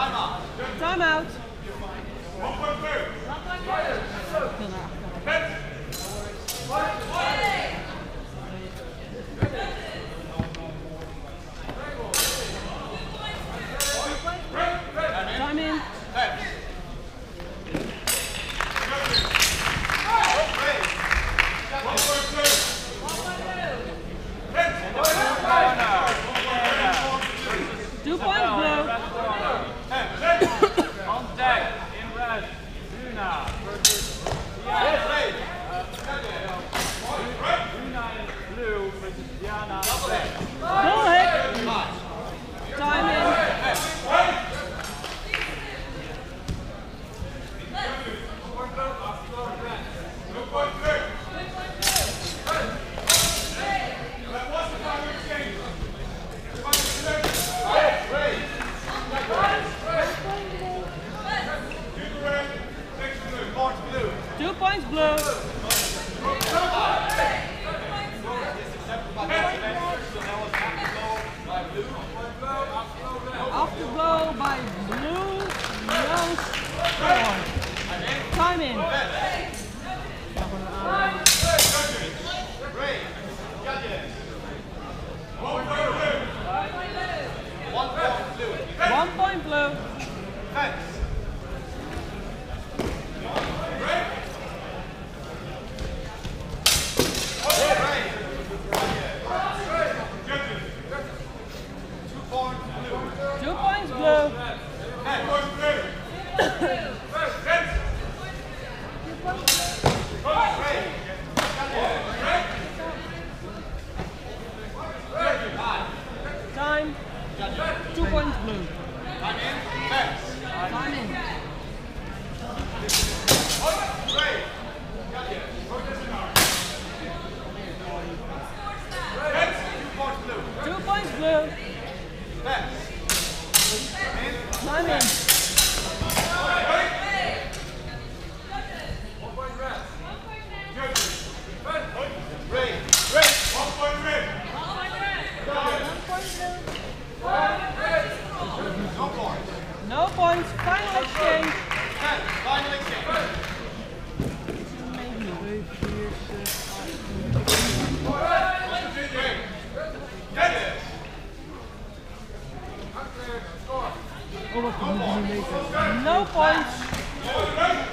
Time out. Time in. Two points blue. On deck, in red, Nunen versus Yannick. Nunen in blue versus Yannick. Go ahead. Time in. Two points blue. After blow by blue, no score. Time in. One point blue. Two points blue. Time. 2 points blue. Time in. Two points blue. Time in. No points. Final exchange. No points.